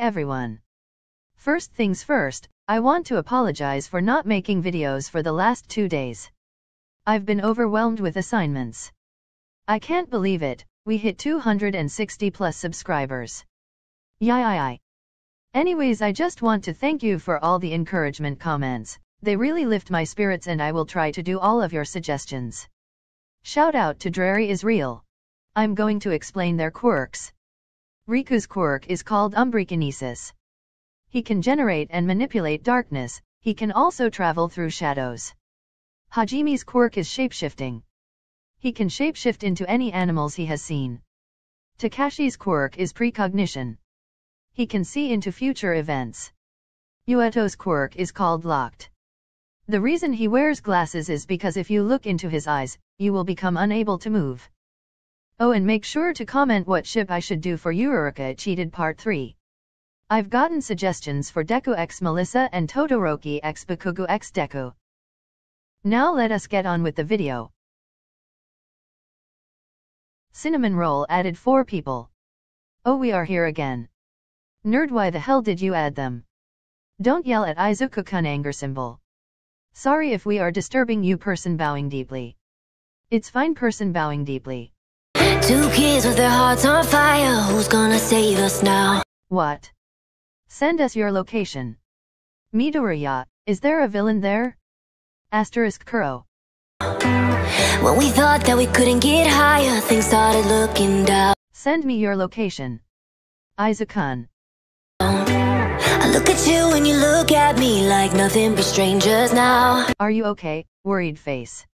everyone. First things first, I want to apologize for not making videos for the last 2 days. I've been overwhelmed with assignments. I can't believe it, we hit 260 plus subscribers. Yay. Anyways, I just want to thank you for all the encouragement comments. They really lift my spirits and I will try to do all of your suggestions. Shout out to Drary is real. I'm going to explain their quirks. Riku's quirk is called umbrikinesis. He can generate and manipulate darkness. He can also travel through shadows. Hajime's quirk is shapeshifting. He can shapeshift into any animals he has seen. Takashi's quirk is precognition. He can see into future events. Ueto's quirk is called locked. The reason he wears glasses is because if you look into his eyes, you will become unable to move. Oh, and make sure to comment what ship I should do for Yuruka Cheated Part 3. I've gotten suggestions for Deku x Melissa and Todoroki x Bakugo x Deku. Now let us get on with the video. Cinnamon Roll added 4 people. Oh, we are here again. Nerd, why the hell did you add them? Don't yell at Izuku-kun, anger symbol. Sorry if we are disturbing you, person bowing deeply. It's fine, person bowing deeply. 2 kids with their hearts on fire, who's gonna save us now? What? Send us your location. Midoriya, is there a villain there? Asterisk Kuro. When we thought that we couldn't get higher, things started looking down. Send me your location. Izuku-kun. I look at you and you look at me like nothing but strangers now. Are you okay? Worried face.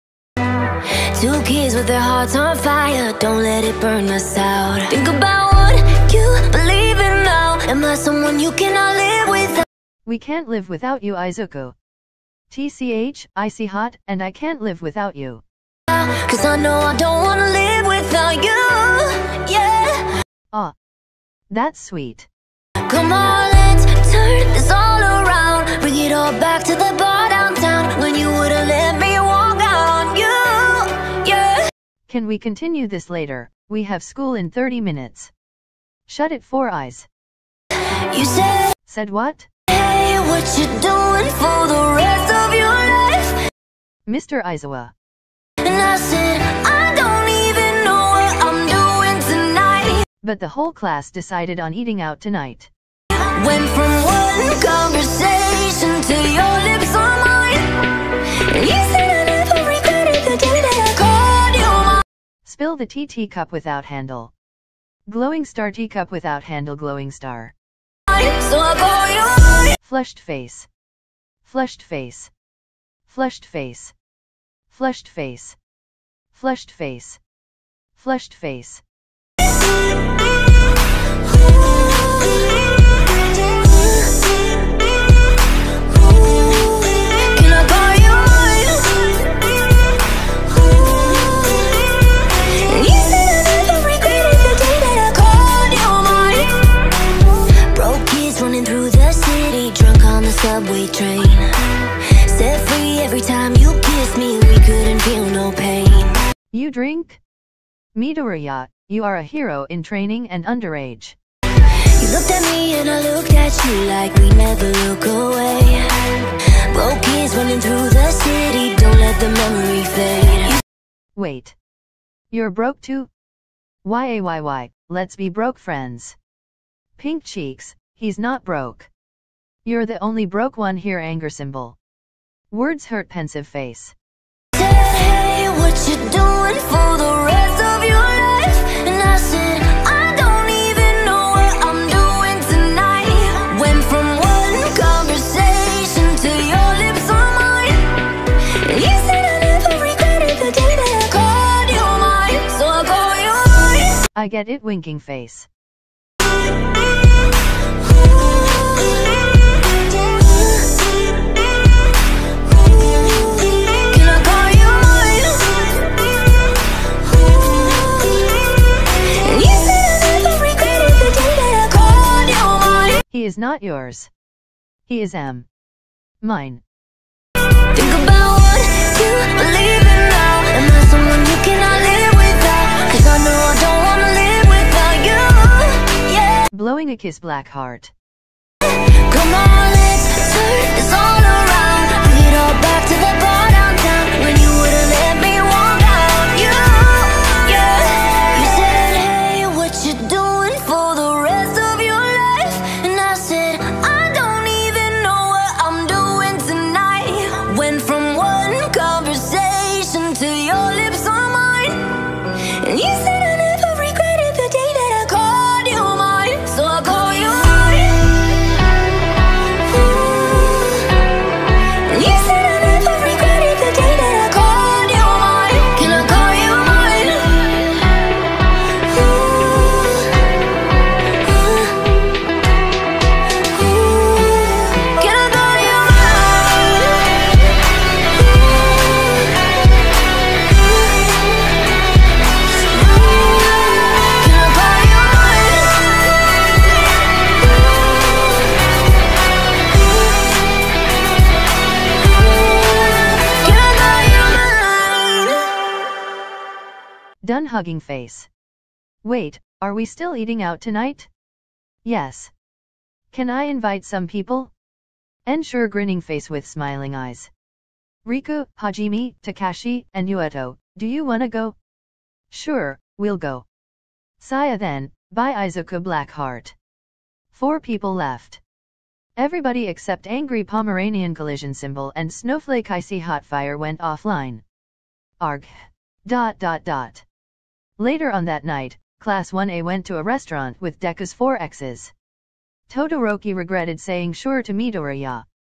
2 kids with their hearts on fire, don't let it burn us out. Think about what you believe in now. Am I someone you cannot live without? We can't live without you, Izuku. TCH, icy hot, and I can't live without you. 'Cause I know I don't wanna live without you, yeah. Ah, that's sweet. Come on, let's turn this all around. Bring it all back to the bar downtown when you would've let me walk on you, yeah. Can we continue this later? We have school in 30 minutes. Shut it, 4 eyes. You said what? Hey, what you doing for the rest of your life? Mr. Aizawa. And I said, I don't even know what I'm doing tonight. But the whole class decided on eating out tonight. Went from one conversation to your lips on mine. And you said I never regretted the day that I called you mine. Spill the tea, teacup without handle. Glowing star, teacup without handle, glowing star. So I call you mine. Flushed face. Flushed face. Flushed face. Flushed face. Flushed face. Flushed face. Subway train set free every time you kiss me. We couldn't feel no pain. You drink? Midoriya, you are a hero in training and underage. You looked at me and I looked at you like we never look away. Broke kids running through the city, don't let the memory fade. Wait. You're broke too? Why, let's be broke friends. Pink cheeks, he's not broke. You're the only broke one here, anger symbol. Words hurt, pensive face. Said, hey, what you doing for the rest of your life? And I said, I don't even know what I'm doing tonight. Went from one conversation to your lips on mine. And you said I never regretted the day that I called you mine. So I call you mine. I get it, winking face. He is not yours. He is mine. Think about what you believe in now. Am I someone you cannot live without? 'Cause I know I don't wanna live without you, yeah. Blowing a kiss, black heart. Done hugging face. Wait, are we still eating out tonight? Yes. Can I invite some people? Ensure grinning face with smiling eyes. Riku, Hajime, Takashi, and Yueto, do you wanna go? Sure, we'll go. Saya then, by Izuku Blackheart. 4 people left. Everybody except Angry Pomeranian collision symbol and Snowflake Icy Hotfire went offline. Arg. ... Later on that night, Class 1A went to a restaurant with Deku's 4 exes. Todoroki regretted saying sure to Midoriya.